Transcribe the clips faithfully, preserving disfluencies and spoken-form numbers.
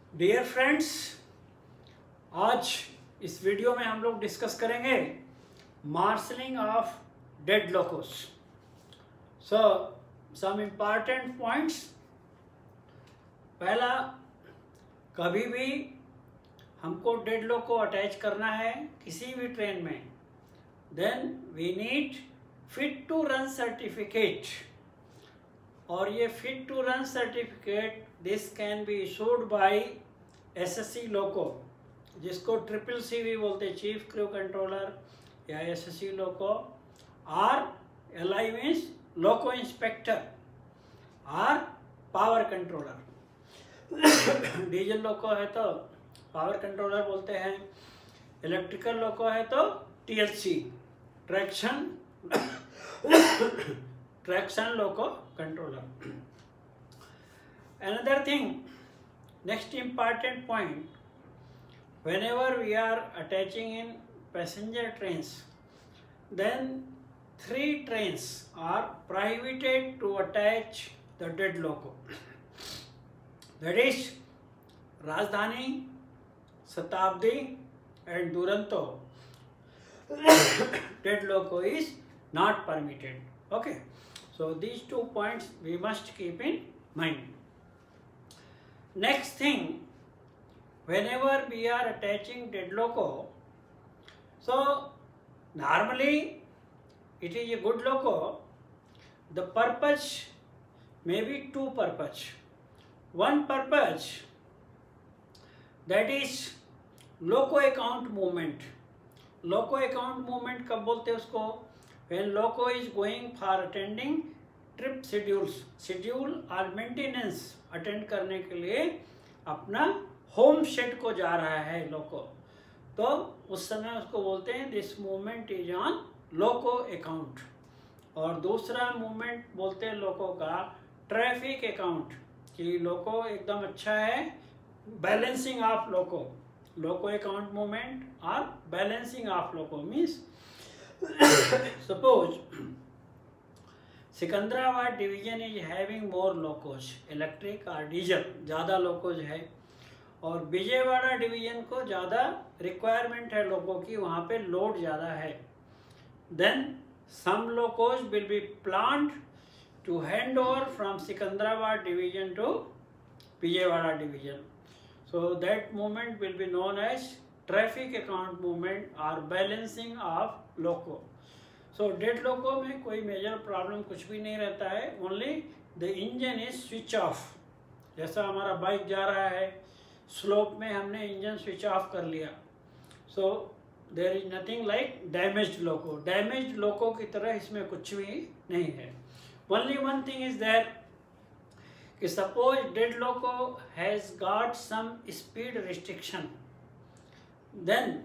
Dear friends, आज इस video में हम लोग डिस्कस करेंगे marshalling of dead locos. So some important points. पहला, कभी भी हमको डेड लोको को अटैच करना है किसी भी ट्रेन में, then we need fit to run certificate. और ये fit to run certificate this can be issued by SSC loco, जिसको ट्रिपल सी भी बोलते हैं, चीफ क्रू कंट्रोलर या एसएससी लोको, और एलआई मीन्स लोको इंस्पेक्टर और पावर कंट्रोलर। डीजल लोको है तो पावर कंट्रोलर बोलते हैं, इलेक्ट्रिकल लोको है तो TLC, traction traction loco controller. Another thing, next important point, whenever we are attaching in passenger trains, then three trains are prohibited to attach the dead loco. That is Rajdhani, Shatabdi and Duronto. Dead loco is not permitted. Okay, so these two points we must keep in mind. Next thing, whenever we are attaching dead loco, so normally it is a good loco. The purpose may be two purpose. One purpose, that is loco account movement. Loco account movement कब बोलते हैं उसको? When loco is going for attending trip schedules, schedule और maintenance attend करने के लिए अपना home shade को जा रहा है लोको, तो उस समय उसको बोलते हैं this movement is on loco account. और दूसरा मूवमेंट बोलते हैं लोको का ट्रैफिक अकाउंट, कि लोको एकदम अच्छा है, balancing of loco, loco account movement और balancing of loco means suppose Secunderabad division is having more locos, electric और डीजल ज़्यादा लोकोज है, और विजयवाड़ा डिवीजन को ज़्यादा रिक्वायरमेंट है लोको की, वहाँ पे लोड ज़्यादा है। Then some locos will be planned to hand over from Secunderabad division to Vijayawada division, so that movement will be known as traffic account movement और balancing of loco. So dead loco में कोई major problem कुछ भी नहीं रहता है, only the engine is switch off. जैसा हमारा बाइक जा रहा है स्लोप में, हमने इंजन स्विच ऑफ कर लिया, so there is nothing like damaged loco. Damaged loco की तरह इसमें कुछ भी नहीं है। Only one thing is there कि suppose dead loco has got some speed restriction, then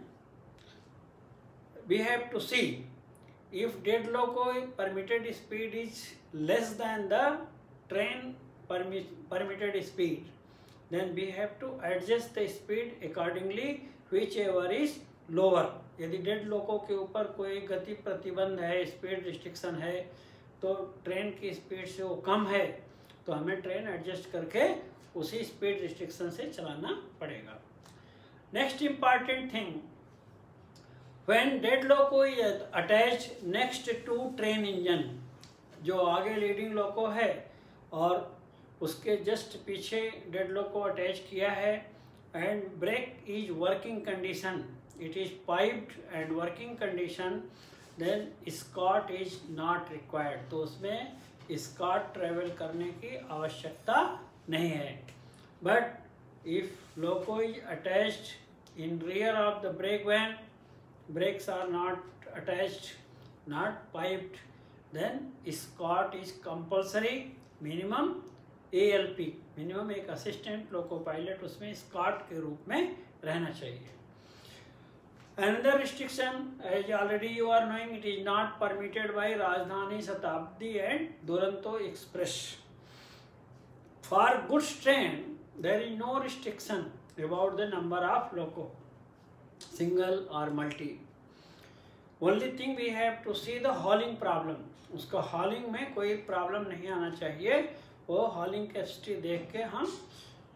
we have to see if dead loco permitted speed is less than the train permit, permitted speed, then we have to adjust the speed accordingly whichever is lower. यदि dead loco के ऊपर कोई गति प्रतिबंध है, speed restriction है, तो train की स्पीड से वो कम है, तो हमें ट्रेन एडजस्ट करके उसी स्पीड रिस्ट्रिक्शन से चलाना पड़ेगा। Next important thing, when dead loco is attached next to train engine, जो आगे लीडिंग लोको है और उसके जस्ट पीछे डेड लोको अटैच किया है, and brake is working condition, it is piped and working condition, then escort is not required, तो उसमें स्कॉट ट्रेवल करने की आवश्यकता नहीं है। But if loco is attached in rear of the brake van, brakes are not attached, not piped, then escort is compulsory, minimum A L P, minimum एक assistant loco pilot उसमें escort के रूप में रहना चाहिए। Another restriction, as already you are knowing, it is not permitted by Rajdhani, Shatabdi and Duronto Express. For goods train, there is no restriction about the number of loco, single or multi. Only thing we have to see the hauling problem. उसका हॉलिंग में कोई problem नहीं आना चाहिए, वो हॉलिंग capacity देख के हम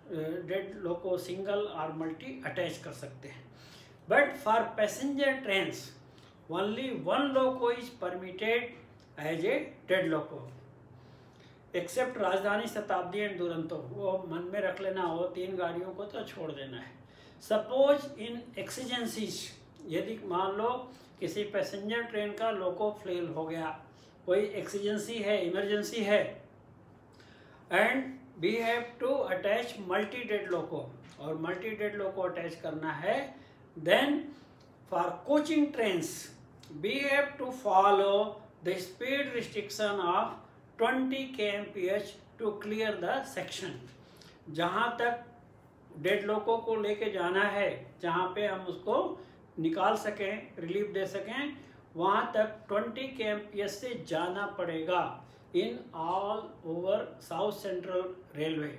डेड लोको सिंगल और मल्टी अटैच कर सकते हैं। But for passenger trains only one loco is permitted as a dead loco except Rajdhani, Shatabdi and Duronto. वो मन में रख लेना, वो तीन गाड़ियों को तो छोड़ देना है। सपोज इन एक्सीजेंसीज, यदि मान लो किसी पैसेंजर ट्रेन का लोको फेल हो गया, कोई एक्सीजेंसी है, इमरजेंसी है, and we have to attach multi dead loco, और मल्टी डेड लोको अटैच करना है, then for coaching trains we have to follow the speed restriction of twenty K M P H to clear the section. जहाँ तक dead लोको को लेके जाना है, जहाँ पे हम उसको निकाल सकें, रिलीफ दे सकें, वहाँ तक twenty K M P H से जाना पड़ेगा in all over South Central Railway,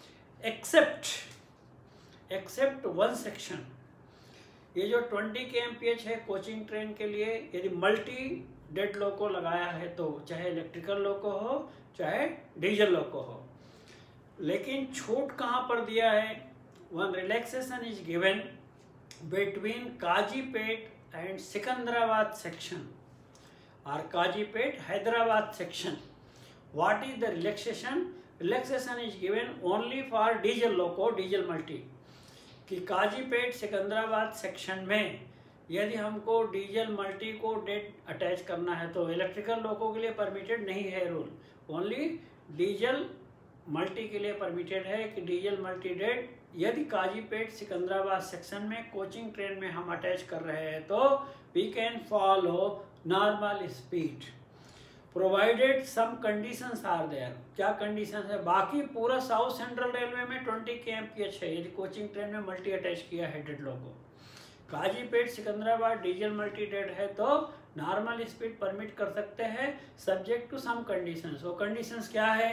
except except one section. ये जो twenty K M P H है कोचिंग ट्रेन के लिए, यदि मल्टी डेड लोको लगाया है तो चाहे इलेक्ट्रिकल लोको हो चाहे डीजल लोको हो। लेकिन छूट कहाँ पर दिया है? One relaxation is given between Kazipet and Secunderabad section और Kazipet Hyderabad section. What is the relaxation? Relaxation is given only for diesel loco, diesel multi। कि काजीपेट सिकंदराबाद सेक्शन में यदि हमको डीजल मल्टी को डेड अटैच करना है तो इलेक्ट्रिकल लोको के लिए परमिटेड नहीं है रूल, ओनली डीजल मल्टी के लिए परमिटेड है कि डीजल मल्टी डेड यदि काजीपेट सिकंदराबाद सेक्शन में कोचिंग ट्रेन में हम अटैच कर रहे हैं तो we can follow normal speed provided some conditions are there. क्या कंडीशंस है? बाकी पूरा साउथ सेंट्रल रेलवे में twenty K M P H है यदि कोचिंग ट्रेन में मल्टी अटैच किया है dead loco. Kazipet Secunderabad diesel multi dead है तो नॉर्मल स्पीड परमिट कर सकते हैं सब्जेक्ट टू सम कंडीशंस। वो कंडीशंस क्या है?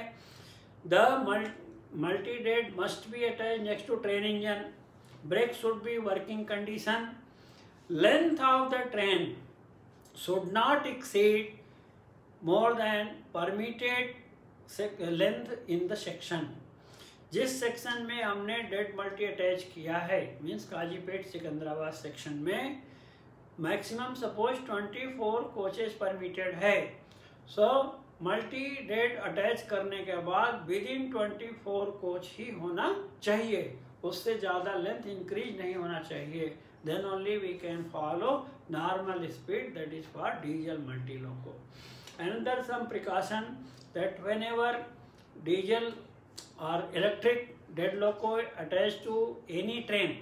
The multi dead must be attach next to train engine, brake should be working condition, length of the train should not exceed more than permitted length in the section। जिस section में हमने dead multi attach किया है means Kazipet Secunderabad section में maximum suppose twenty four coaches permitted है, so multi dead attach करने के बाद within twenty four coach ही होना चाहिए, उससे ज़्यादा लेंथ इंक्रीज नहीं होना चाहिए। Then only we can follow normal speed that is for diesel multi loco. Another some precaution that whenever diesel or electric dead loco attached to any train,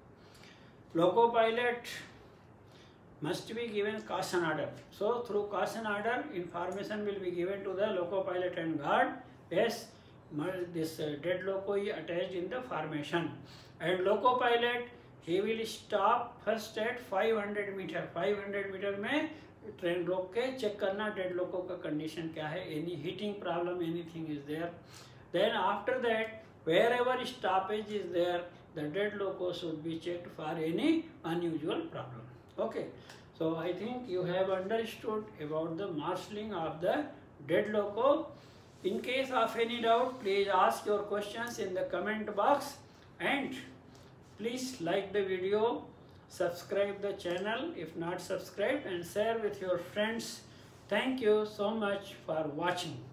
loco pilot must be given caution order. So through caution order information will be given to the loco pilot and guard, yes this uh, dead loco is attached in the formation, and loco pilot he will stop first at five hundred meter। five hundred meter में train रोक के check करना dead लोको का condition क्या है, any heating problem anything is there. Then after that wherever stoppage is there the dead loco should be checked for any unusual problem. Okay, so I think you have understood about the marshalling of the dead loco. In case of any doubt please ask your questions in the comment box and please like the video, subscribe the channel if not subscribed, and share with your friends. Thank you so much for watching.